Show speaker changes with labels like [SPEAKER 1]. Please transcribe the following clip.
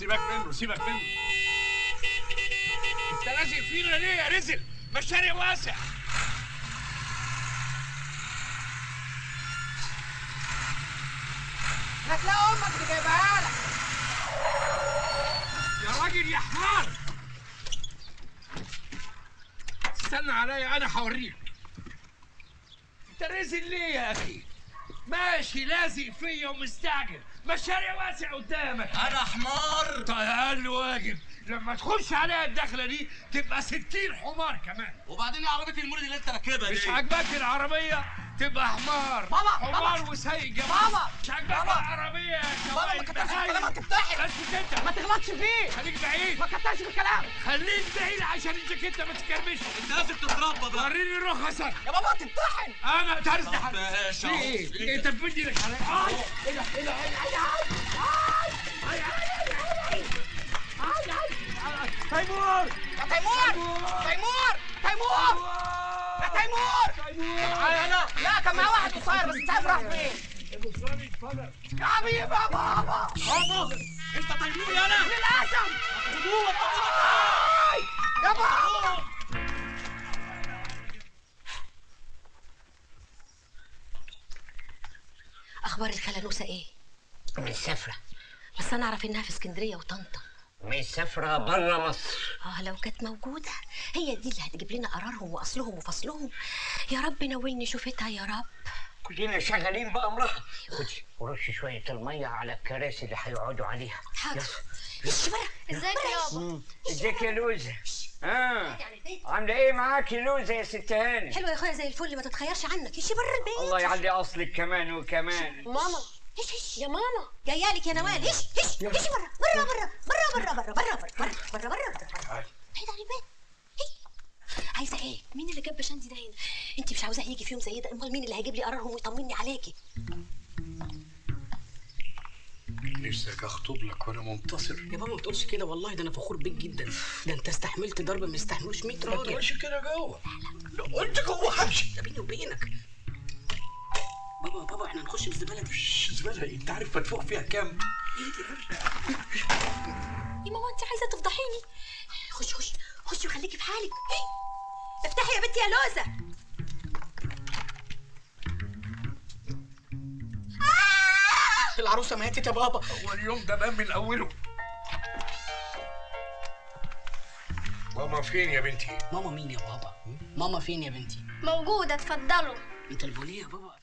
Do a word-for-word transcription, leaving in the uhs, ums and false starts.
[SPEAKER 1] سيبك منه سيبك منه. انت لازق فينا ليه يا رزل؟ ما الشارع واسع.
[SPEAKER 2] هتلاقي امك اللي جايبها لك.
[SPEAKER 1] يا راجل يا حمار، استنى عليا انا هوريك. انت رزل ليه يا اخي؟ ماشي لازق فيا ومستعجل، ما الشارع واسع قدامك.
[SPEAKER 3] انا حمار.
[SPEAKER 1] طيب اقل واجب لما تخش عليها الدخله دي تبقى ستين حمار كمان.
[SPEAKER 3] وبعدين ايه عربيه المولد اللي انت راكبها دي؟
[SPEAKER 1] مش عاجباك العربيه تبقى حمار.
[SPEAKER 2] بابا
[SPEAKER 1] حمار
[SPEAKER 2] بابا
[SPEAKER 1] وسايق جنبك.
[SPEAKER 2] بابا
[SPEAKER 1] مش عاجباك العربيه يا
[SPEAKER 2] بابا ما كترش في الكلام هتفتحي.
[SPEAKER 1] اسكت انت،
[SPEAKER 2] ما تغلطش فيه.
[SPEAKER 1] خليك بعيد.
[SPEAKER 2] ما كترش في الكلام.
[SPEAKER 1] خليك بعيد عشان الجاكيته ما تكرمش.
[SPEAKER 3] انت لازم تتربى بقى.
[SPEAKER 1] وريني رخصك.
[SPEAKER 2] يا بابا هتمتحن.
[SPEAKER 1] انا تعرف
[SPEAKER 3] طب ماشي
[SPEAKER 1] في ايه؟ انت بتدي لك على ايه؟ ايه ده ايه ده تيمور
[SPEAKER 2] يا تيمور تيمور تيمور يا تيمور.
[SPEAKER 1] معايا انا.
[SPEAKER 2] لا كان معاه واحد قصير بس مش عارف راح فين.
[SPEAKER 1] القصراني اتفضل.
[SPEAKER 2] يا حبيبي يا بابا.
[SPEAKER 3] بابا انت تيمور يا انا.
[SPEAKER 2] للاسف.
[SPEAKER 3] خدوه
[SPEAKER 2] يا بابا.
[SPEAKER 4] اخبار الخلانوسه ايه؟
[SPEAKER 5] مسافرة.
[SPEAKER 4] بس انا اعرف انها في اسكندريه وطنطا.
[SPEAKER 5] مسافرة برا مصر.
[SPEAKER 4] اه لو كانت موجوده هي دي اللي هتجيب لنا قرارهم واصلهم وفصلهم. يا رب نولني شوفتها يا رب.
[SPEAKER 5] كلنا شغالين بأمرها. خدي ورشي شوية المية على الكراسي اللي هيقعدوا عليها.
[SPEAKER 4] حاضر. ايش بره؟
[SPEAKER 6] ازيك يا بابا؟
[SPEAKER 5] ازيك يا لوزة؟ اه عاملة ايه معاكي لوزة يا ست هاني؟
[SPEAKER 4] حلوه يا اخويا زي الفل، ما تتخيرش عنك. ايش بره البيت.
[SPEAKER 5] الله يعلي اصلك كمان وكمان.
[SPEAKER 6] ماما
[SPEAKER 4] ايش ايش
[SPEAKER 6] يا ماما
[SPEAKER 4] جايه لك يا نوال. ايش ايش ايش بره بره بره بره بره بره بره بره بره بره بره بعيد عن البيت. عايزه ايه؟
[SPEAKER 6] مين اللي جاب بشندي ده هنا؟
[SPEAKER 4] انت مش عاوزاه يجي في يوم زي ده؟ امال مين اللي هيجيب لي قرارهم ويطمني عليكي؟
[SPEAKER 1] نفسك اخطب لك وانا منتصر.
[SPEAKER 7] يا بابا ما تقولش كده، والله ده انا فخور بيك جدا. ده انت استحملت ضرب ما يستحملوش مية
[SPEAKER 1] ما
[SPEAKER 7] راجل.
[SPEAKER 1] تقولش كده جوه. لو قلت جوه همشي.
[SPEAKER 7] ده بيني وبينك. بابا بابا احنا هنخش الزباله دي.
[SPEAKER 1] مش زباله، انت عارف مدفوع فيها كام؟
[SPEAKER 7] ايه دي
[SPEAKER 4] يا ماما انت عايزه تفضحيني. خش خش خش وخليكي في حالك. افتحي يا بنتي يا لوزه.
[SPEAKER 7] العروسه ماتت يا بابا.
[SPEAKER 1] اول يوم ده بان من اوله. ماما فين يا بنتي؟
[SPEAKER 7] ماما مين يا بابا؟ ماما فين يا بنتي؟
[SPEAKER 6] موجودة اتفضلوا.
[SPEAKER 7] انت البوليه يا بابا.